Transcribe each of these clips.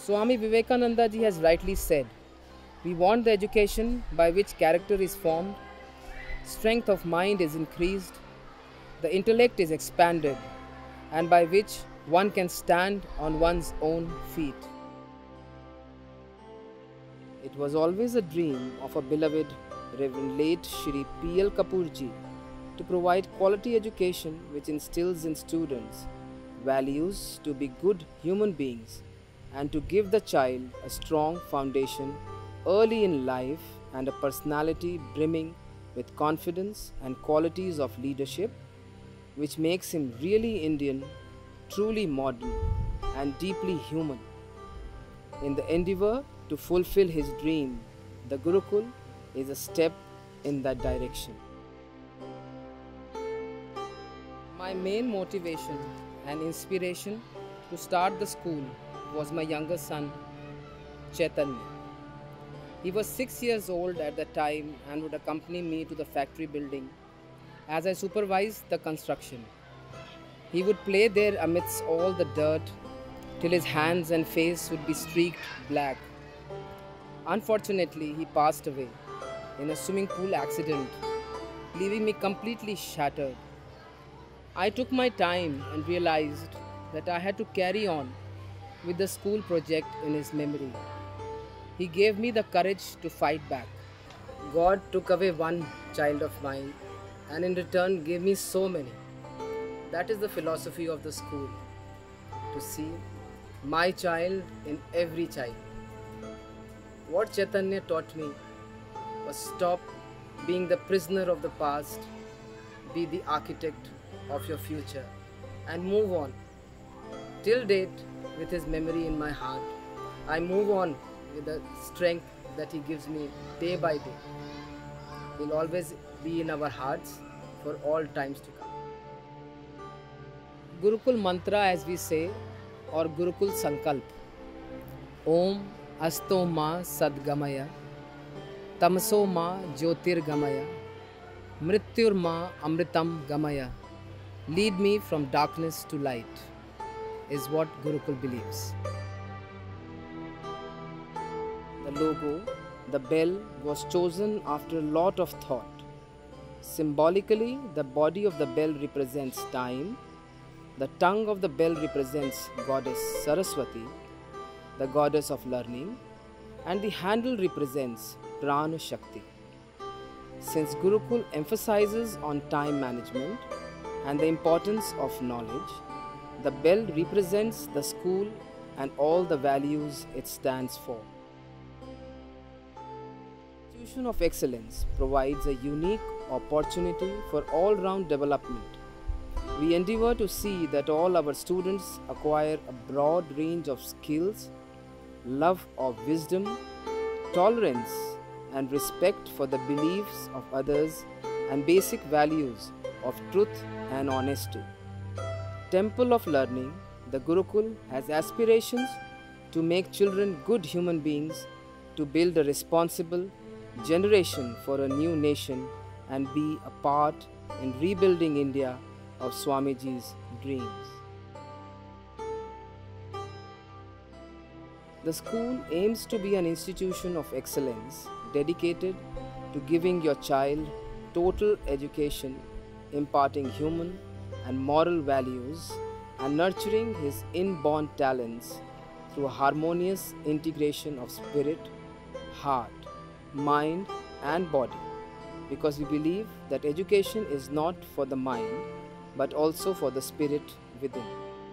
Swami Vivekananda ji has rightly said, we want the education by which character is formed, strength of mind is increased, the intellect is expanded, and by which one can stand on one's own feet. It was always a dream of a beloved Reverend late Shri P.L. Kapoor ji to provide quality education which instills in students values to be good human beings and to give the child a strong foundation early in life and a personality brimming with confidence and qualities of leadership which makes him really Indian, truly modern and deeply human. In the endeavor to fulfill his dream, the Gurukul is a step in that direction. My main motivation and inspiration to start the school was my younger son, Chaitanya. He was 6 years old at the time and would accompany me to the factory building as I supervised the construction. He would play there amidst all the dirt till his hands and face would be streaked black. Unfortunately, he passed away in a swimming pool accident, leaving me completely shattered. I took my time and realized that I had to carry on with the school project in his memory. He gave me the courage to fight back. God took away one child of mine and in return gave me so many. That is the philosophy of the school, to see my child in every child. What Chaitanya taught me was stop being the prisoner of the past, be the architect of your future and move on. Till date, with his memory in my heart, I move on with the strength that he gives me day by day. He will always be in our hearts for all times to come. Gurukul mantra, as we say, or Gurukul Sankalp. Om Asto Ma Sadgamaya, Tamso Ma Jyotir Gamaya, Mrityur Ma Amritam Gamaya. Lead me from darkness to light, is what Gurukul believes. The logo, the bell, was chosen after a lot of thought. Symbolically, the body of the bell represents time, the tongue of the bell represents Goddess Saraswati, the goddess of learning, and the handle represents Prana Shakti. Since Gurukul emphasizes on time management and the importance of knowledge, the bell represents the school and all the values it stands for. The Institution of Excellence provides a unique opportunity for all-round development. We endeavor to see that all our students acquire a broad range of skills, love of wisdom, tolerance and respect for the beliefs of others and basic values of truth and honesty. Temple of Learning, the Gurukul has aspirations to make children good human beings, to build a responsible generation for a new nation and be a part in rebuilding India of Swamiji's dreams. The school aims to be an institution of excellence dedicated to giving your child total education, imparting human and moral values and nurturing his inborn talents through a harmonious integration of spirit, heart, mind and body, because we believe that education is not for the mind but also for the spirit within.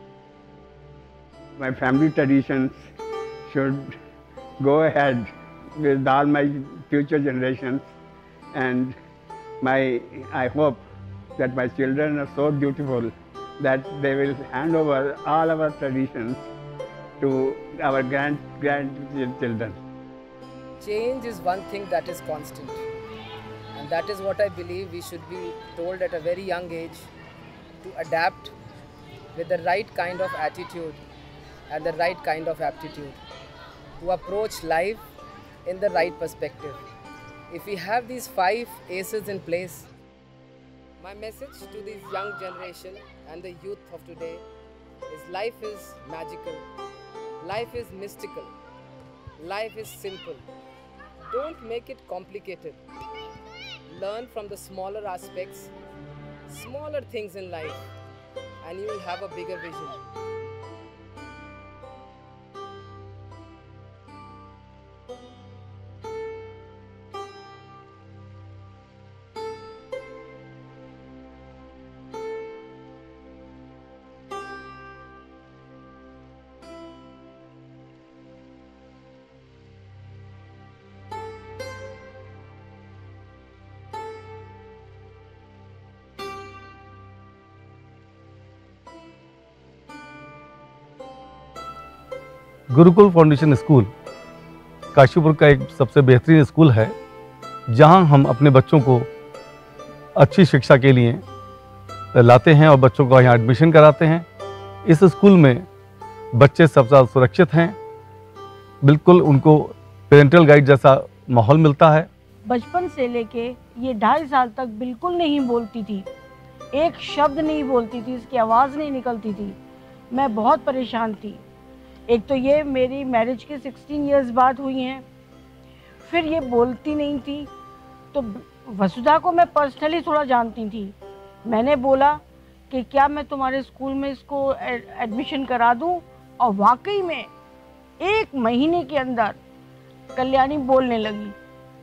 My family traditions should go ahead with all my future generations, and I hope that my children are so beautiful that they will hand over all our traditions to our grandchildren. Change is one thing that is constant, and that is what I believe we should be told at a very young age, to adapt with the right kind of attitude and the right kind of aptitude, to approach life in the right perspective. If we have these 5 aces in place, my message to this young generation and the youth of today is life is magical. Life is mystical. Life is simple. Don't make it complicated. Learn from the smaller aspects, smaller things in life, and you will have a bigger vision. Gurukul foundation school Kashipur का एक सबसे बेहतरीन school है, जहां हम अपने बच्चों को अच्छी शिक्षा के लिए लाते हैं और बच्चों को यहाँ एडमिशन कराते हैं। इस स्कूल में बच्चे सबसे ज़्यादा सुरक्षित हैं, बिल्कुल उनको पेरेंटल गाइड जैसा माहौल मिलता है। बचपन से लेके ये 2.5 साल तक बिल्कुल नहीं बोलती थी, एक शब्द नहीं बोलती थी, इसकी आवाज़ नहीं निकलती थी। मैं बहुत परेशान थी। एक तो ये मेरी मैरिज के 16 इयर्स बाद हुई हैं, फिर ये बोलती नहीं थी। तो वसुधा को मैं पर्सनली थोड़ा जानती थी। मैंने बोला कि क्या मैं तुम्हारे स्कूल में इसको एडमिशन करा दूं, और वाकई में 1 महीने के अंदर कल्याणी बोलने लगी।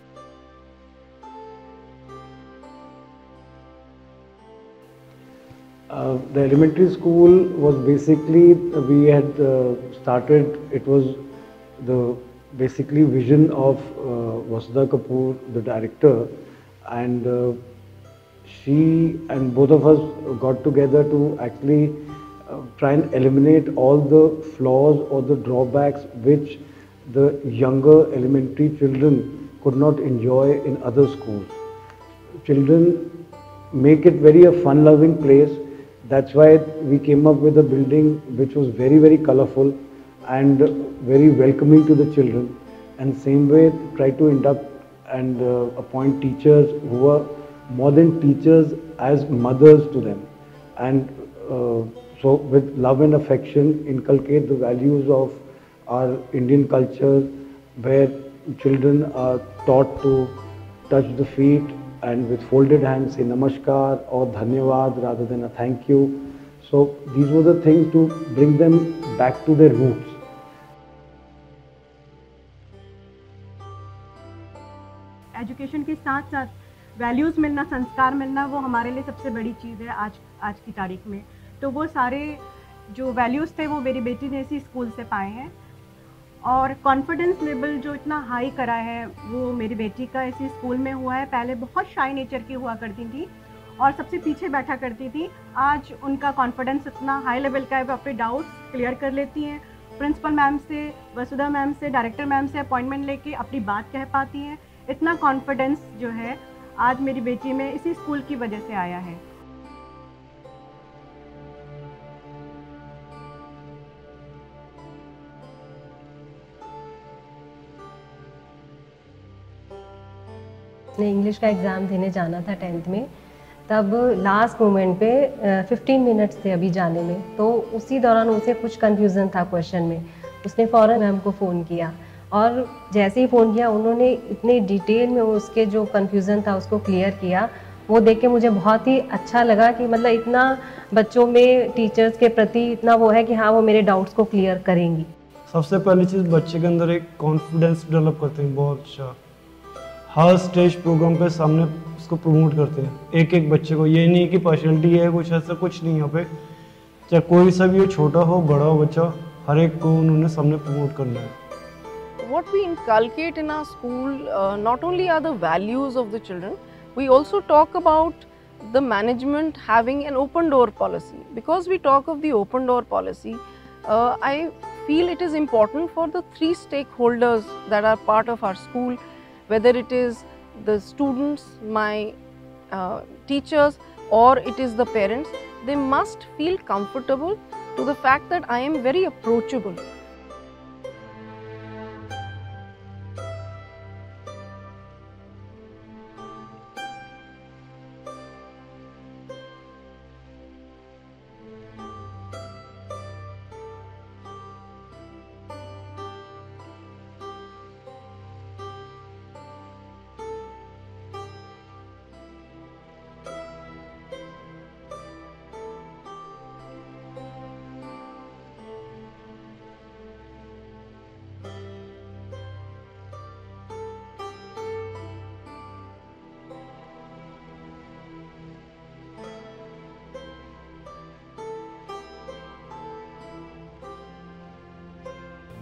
The elementary school was basically, we had started, it was the basically vision of Vasudha Kapoor, the director, and she and both of us got together to actually try and eliminate all the flaws or the drawbacks which the younger elementary children could not enjoy in other schools. Children make it very a fun-loving place. That's why we came up with a building which was very, very colorful and very welcoming to the children. And same way, try to induct and appoint teachers who were more than teachers, as mothers to them. And so with love and affection, inculcate the values of our Indian culture, where children are taught to touch the feet and with folded hands say namaskar or dhanyavad rather than a thank you. So these were the things to bring them back to their roots. Education के साथ साथ values मिलना, संस्कार मिलना, वो हमारे लिए सबसे बड़ी चीज़ है आज की तारीख में। तो वो सारे जो वैल्यूज़ थे वो मेरी बेटी ने इसी स्कूल से पाए हैं। और कॉन्फिडेंस लेवल जो इतना हाई करा है वो मेरी बेटी का इसी स्कूल में हुआ है। पहले बहुत शाई नेचर की हुआ करती थी और सबसे पीछे बैठा करती थी। आज उनका कॉन्फिडेंस इतना हाई लेवल का है, वो अपने डाउट्स क्लियर कर लेती हैं। प्रिंसिपल मैम से, वसुधा मैम से, डायरेक्टर मैम से अपॉइंटमेंट लेके अपनी बात कह पाती हैं। इतना कॉन्फिडेंस जो है आज मेरी बेटी में इसी स्कूल की वजह से आया है। ने इंग्लिश का एग्ज़ाम देने जाना था 10th में, तब लास्ट मोमेंट पे 15 मिनट्स थे अभी जाने में। तो उसी दौरान उसे कुछ कन्फ्यूज़न था क्वेश्चन में। उसने फ़ौरन मैम को फ़ोन किया और जैसे ही फ़ोन किया उन्होंने इतने डिटेल में उसके जो कन्फ्यूज़न था उसको क्लियर किया। वो देख के मुझे बहुत ही अच्छा लगा कि मतलब इतना बच्चों में टीचर्स के प्रति इतना वो है कि हाँ वो मेरे डाउट्स को क्लियर करेंगी। सबसे पहली चीज़ बच्चे के अंदर एक कॉन्फिडेंस डेवलप करते हैं बहुत अच्छा। हर स्टेज प्रोग्राम पे सामने उसको प्रमोट करते हैं एक एक बच्चे को। ये नहीं कि पार्शलिटी है, कुछ ऐसा कुछ नहीं। यहाँ पे चाहे कोई सा भी हो, छोटा हो बड़ा हो बच्चा, हर एक को उन्होंने सामने प्रमोट करना है। What we inculcate in our school not only are the values of the children, we also talk about the management having an open door policy. Because we talk of the open door policy, I feel it is important for the 3 stakeholders that are part of our school, whether it is the students, my teachers, or it is the parents. They must feel comfortable to the fact that I am very approachable.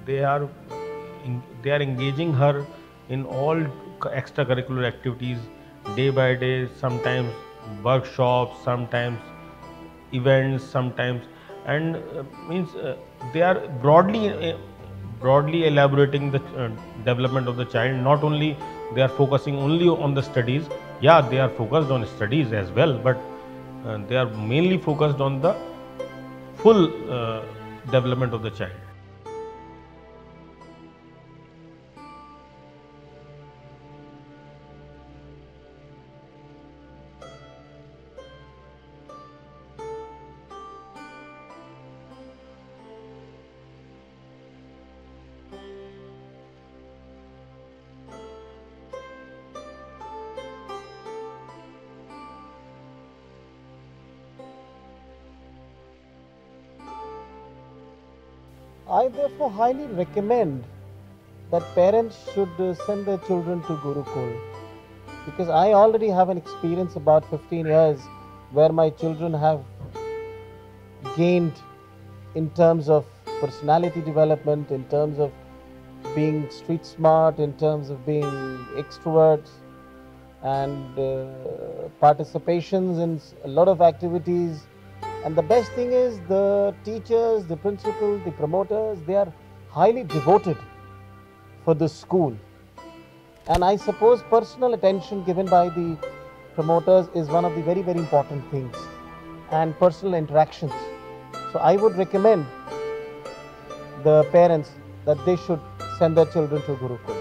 they are engaging her in all extracurricular activities day by day, sometimes workshops, sometimes events, sometimes, and means they are broadly elaborating the development of the child. Not only they are focusing only on the studies, yeah, they are focused on studies as well, but they are mainly focused on the full development of the child. I therefore highly recommend that parents should send their children to Gurukul, because I already have an experience about 15 years where my children have gained in terms of personality development, in terms of being street smart, in terms of being extroverts, and participations in a lot of activities. And the best thing is the teachers, the principal, the promoters, they are highly devoted for the school. And I suppose personal attention given by the promoters is one of the very, very important things, and personal interactions. So I would recommend the parents that they should send their children to Gurukul.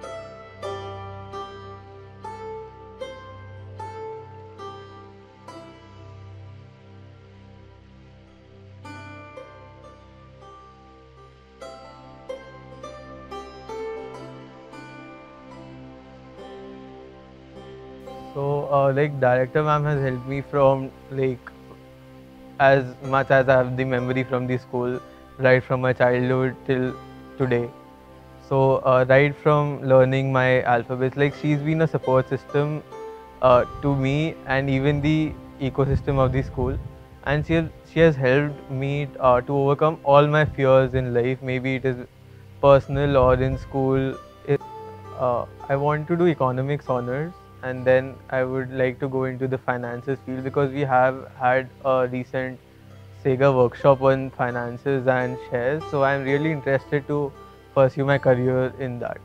So like director ma'am has helped me from like as much as I have the memory from the school, right from my childhood till today. So right from learning my alphabets, like she's been a support system to me and even the ecosystem of the school, and she has helped me to overcome all my fears in life. Maybe it is personal or in school. I want to do economics honors, and then I would like to go into the finances field because we have had a recent Sega workshop on finances and shares. So I'm really interested to pursue my career in that.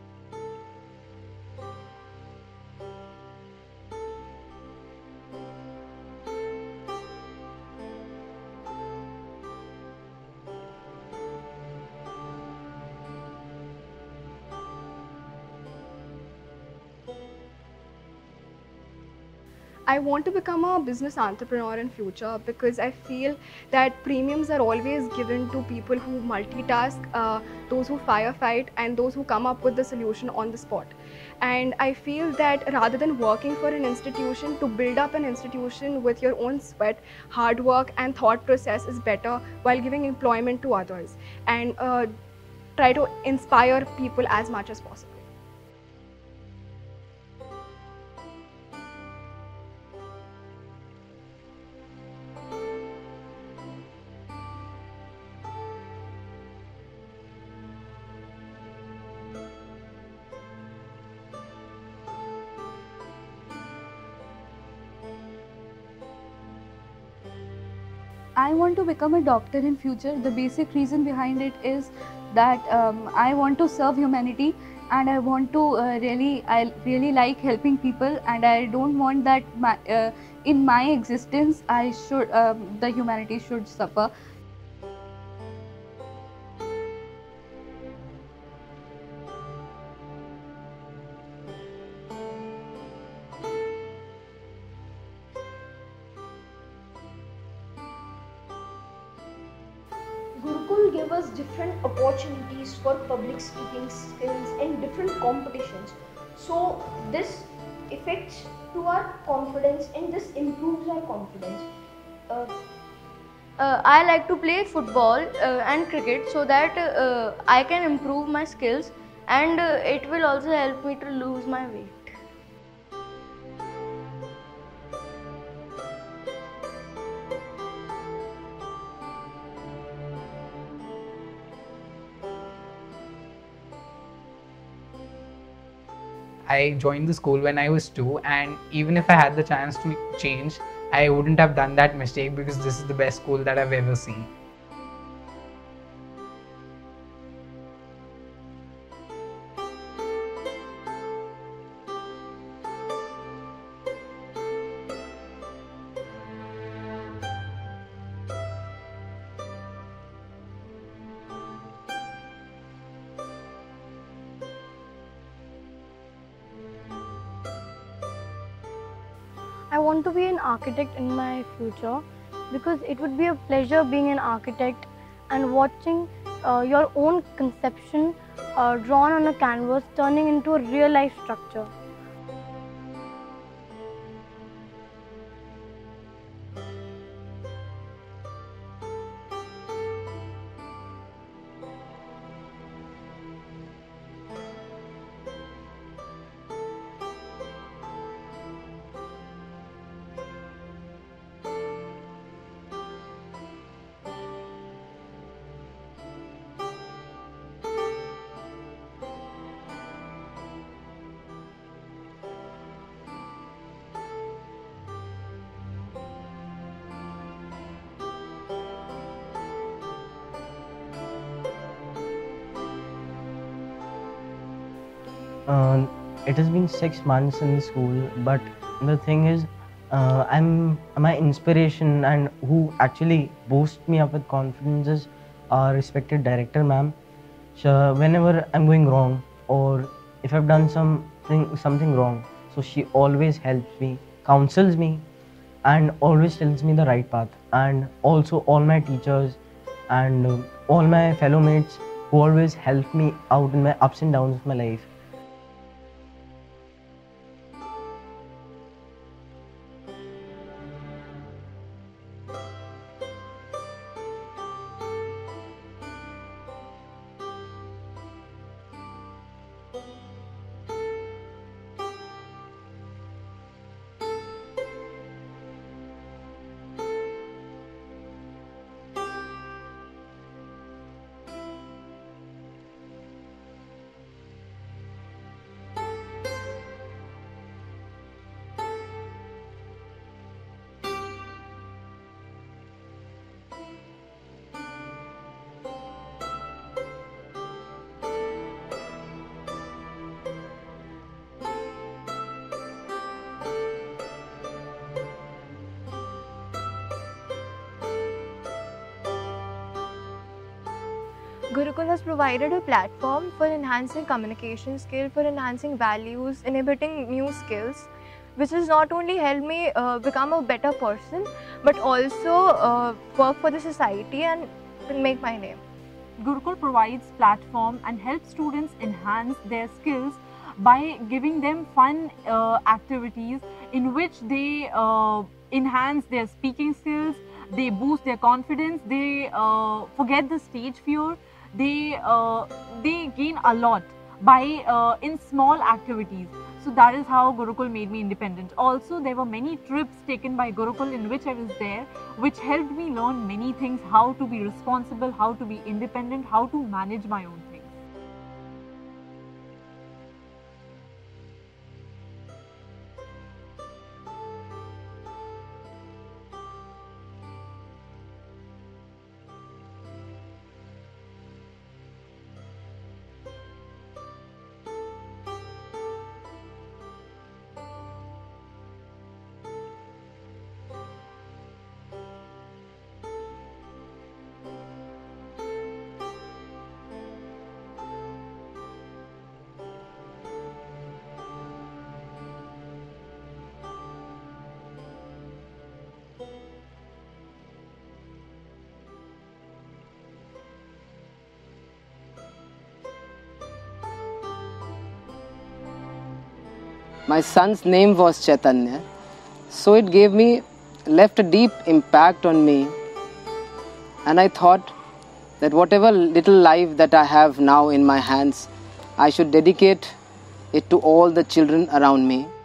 I want to become a business entrepreneur in future because I feel that premiums are always given to people who multitask, those who firefight, and those who come up with the solution on the spot. And I feel that rather than working for an institution, to build up an institution with your own sweat, hard work and thought process is better while giving employment to others, and try to inspire people as much as possible. I want to become a doctor in future. The basic reason behind it is that I want to serve humanity, and I want to I really like helping people, and I don't want that in my existence the humanity should suffer. Gurukul gave us different opportunities for public speaking skills in different competitions. So this affects to our confidence and this improves our confidence. I like to play football and cricket so that I can improve my skills, and it will also help me to lose my weight. I joined the school when I was 2, and even if I had the chance to change, I wouldn't have done that mistake because this is the best school that I've ever seen. I want to be an architect in my future because it would be a pleasure being an architect and watching your own conception drawn on a canvas turning into a real life structure. It has been 6 months in the school, but the thing is, my inspiration and who actually boosts me up with confidence is our respected director, ma'am. So whenever I'm going wrong or if I've done something wrong, so she always helps me, counsels me, and always tells me the right path. And also all my teachers and all my fellow mates who always help me out in my ups and downs of my life. Gurukul has provided a platform for enhancing communication skill, for enhancing values, inhibiting new skills, which has not only helped me become a better person, but also work for the society and make my name. Gurukul provides platform and helps students enhance their skills by giving them fun activities in which they enhance their speaking skills, they boost their confidence, they forget the stage fear. They gain a lot by in small activities. So that is how Gurukul made me independent. Also, there were many trips taken by Gurukul in which I was there, which helped me learn many things: how to be responsible, how to be independent, how to manage my own things. My son's name was Chaitanya, so it left a deep impact on me, and I thought that whatever little life that I have now in my hands, I should dedicate it to all the children around me.